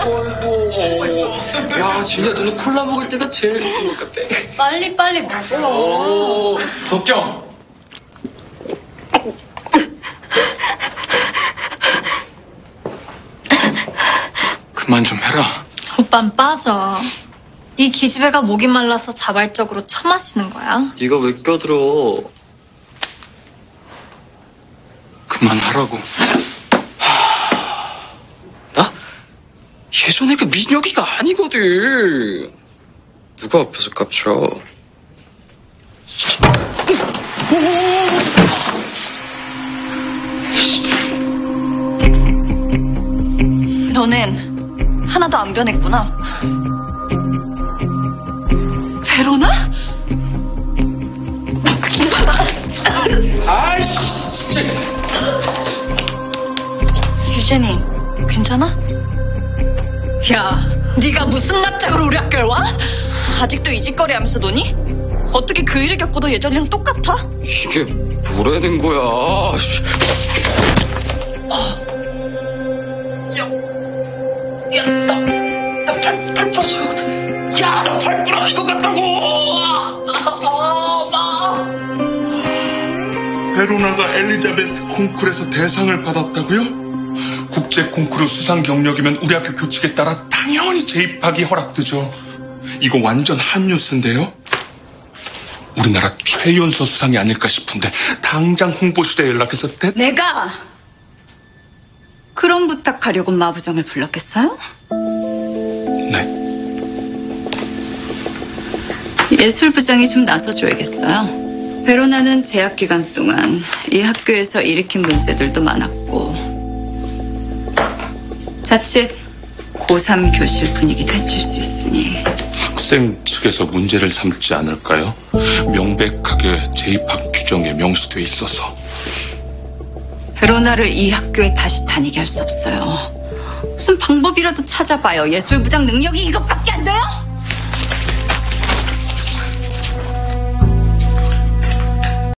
아이고. 야, 진짜 너는 콜라 먹을 때가 제일 좋은 것 같아. 빨리 먹어. 오, 덕경. 그만 좀 해라. 오빤 빠져. 이 기집애가 목이 말라서 자발적으로 처마시는 거야. 네가 왜 껴들어? 그만하라고. 나 예전에 그 민혁이가 아니거든. 누가 앞에서 깝쳐? 너넨 하나도 안 변했구나. 베로나? 아이씨, 진짜. 유진이, 괜찮아? 야, 네가 무슨 납작으로 우리 학교를 와? 아직도 이 짓거리 하면서 노니? 어떻게 그 일을 겪고도 예전이랑 똑같아? 이게 뭐라 된 거야? 나팔 부러지거든. 야, 나팔 부러질 것 같다고. 베로나가 엘리자베스 콩쿠르에서 대상을 받았다고요? 국제 콩쿠르 수상 경력이면 우리 학교 교칙에 따라 당연히 재입학이 허락되죠. 이거 완전 한 뉴스인데요? 우리나라 최연소 수상이 아닐까 싶은데 당장 홍보실에 연락해서 내가 그런 부탁하려고 마부장을 불렀겠어요? 네. 예술부장이 좀 나서줘야겠어요. 베로나는 재학 기간 동안 이 학교에서 일으킨 문제들도 많았고 자칫 고3 교실 분위기 되칠 수 있으니 학생 측에서 문제를 삼지 않을까요? 명백하게 재입학 규정에 명시돼 있어서. 베로나를 이 학교에 다시 다니게 할 수 없어요. 무슨 방법이라도 찾아봐요. 예술부장 능력이 이것밖에